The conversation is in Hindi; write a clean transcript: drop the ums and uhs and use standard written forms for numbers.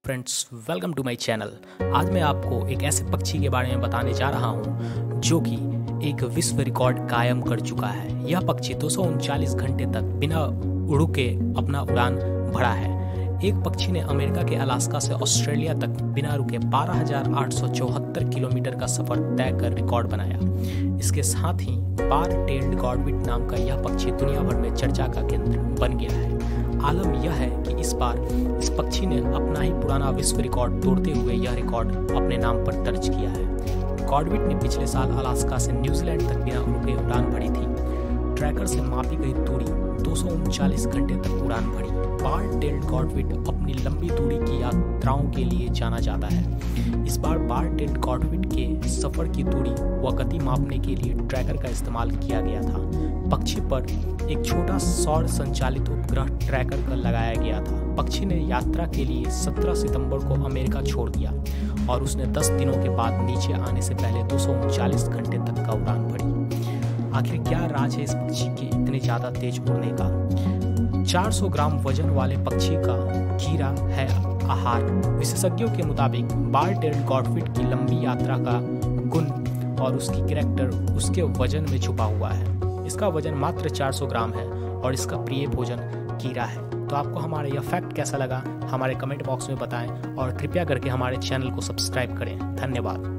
Friends, welcome to my channel. आज मैं आपको एक ऐसे पक्षी के बारे में बताने जा रहा हूं जो कि एक विश्व रिकॉर्ड कायम कर चुका है। यह पक्षी 239 घंटे तक बिना रुके अपना उड़ान भरा है। एक पक्षी ने अमेरिका के अलास्का से ऑस्ट्रेलिया तक बिना रुके 12,874 किलोमीटर का सफर तय कर रिकॉर्ड बनाया। इसके साथ ही बार टेल्ड गॉडविट नाम का यह पक्षी दुनिया भर में चर्चा का केंद्र बन गया है। आलम यह है कि इस बार इस पक्षी ने अपना ही पुराना विश्व रिकॉर्ड तोड़ते हुए यह रिकॉर्ड अपने नाम पर दर्ज किया है। गॉडविट ने पिछले साल अलास्का से न्यूजीलैंड तक बिना रुके उड़ान भरी थी। ट्रैकर से मापी गई दूरी 239 घंटे तक उड़ान भरी। बार टेल्ड गॉडविट अपनी लंबी दूरी की यात्राओं के लिए जाना जाता है। इस बार बार टेल्ड गॉडविट के सफर की दूरी व गति मापने के लिए ट्रैकर का इस्तेमाल किया गया था। पक्षी पर एक छोटा सौर संचालित उपग्रह ट्रैकर का लगाया गया था। पक्षी ने यात्रा के लिए 17 सितंबर को अमेरिका छोड़ दिया और उसने 10 दिनों के बाद नीचे आने से पहले 239 घंटे तक का उड़ान भरी। आखिर क्या राज है इस पक्षी के इतने ज्यादा तेज उड़ने का? 400 ग्राम वजन वाले पक्षी का कीड़ा है आहार। विशेषज्ञों के मुताबिक बार टेल्ड गॉडविट की लंबी यात्रा का गुण और उसकी कैरेक्टर उसके वजन में छुपा हुआ है। इसका वजन मात्र 400 ग्राम है और इसका प्रिय भोजन कीड़ा है। तो आपको हमारा यह फैक्ट कैसा लगा हमारे कमेंट बॉक्स में बताएं और कृपया करके हमारे चैनल को सब्सक्राइब करें। धन्यवाद।